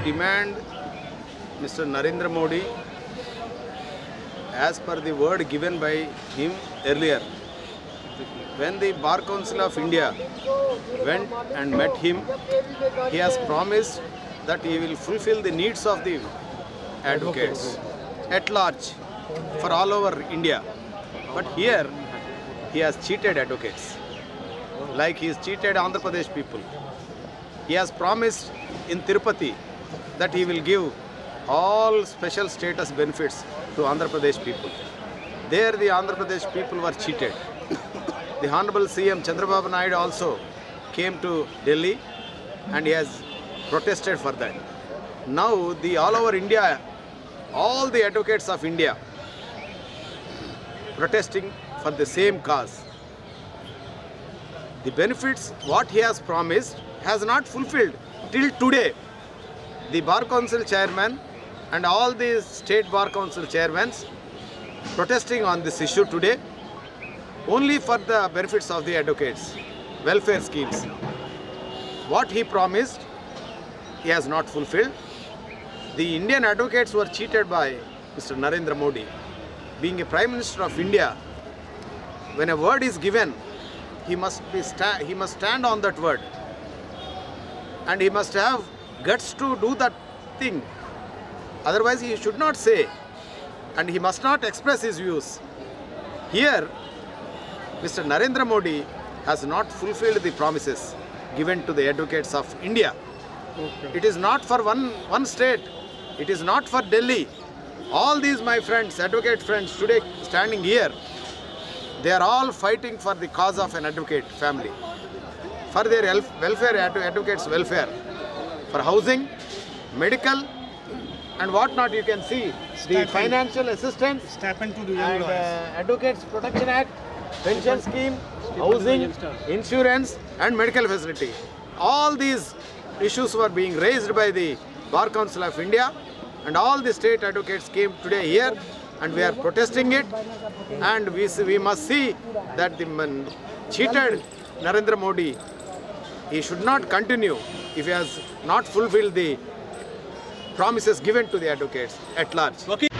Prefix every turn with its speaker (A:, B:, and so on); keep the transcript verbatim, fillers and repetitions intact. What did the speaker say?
A: demand Mister Narendra Modi, as per the word given by him earlier. When the Bar Council of India went and met him, he has promised that he will fulfill the needs of the advocates at large for all over India. But here he has cheated advocates, like he has cheated Andhra Pradesh people. He has promised in Tirupati that he will give all special status benefits to Andhra Pradesh people. There the Andhra Pradesh people were cheated. The Honorable C M Chandrababu Naidu also came to Delhi and he has protested for that. Now the all over India, all the advocates of India protesting for the same cause. The benefits what he has promised has not fulfilled till today. The Bar Council chairman and all the state Bar Council chairmen protesting on this issue today only for the benefits of the advocates, welfare schemes. What he promised, he has not fulfilled. The Indian advocates were cheated by Mister Narendra Modi. Being a Prime Minister of India, when a word is given, he must be sta he must stand on that word, and he must have guts to do that thing. Otherwise, he should not say, and he must not express his views. Here, Mister Narendra Modi has not fulfilled the promises given to the advocates of India. Okay. It is not for one, one state. It is not for Delhi. All these my friends, advocate friends today standing here, they are all fighting for the cause of an advocate family, for their welfare, advocates' welfare, for housing, medical, and what not. You can see the financial assistance,
B: Stipend to the young
A: and
B: lawyers.
A: uh, Advocates Protection Act, pension scheme, housing, insurance, and medical facility. All these issues were being raised by the Bar Council of India, and all the state advocates came today here, and we are protesting it. And we we must see that the man cheated Narendra Modi, he should not continue if he has not fulfilled the promises given to the advocates at large.
B: Okay.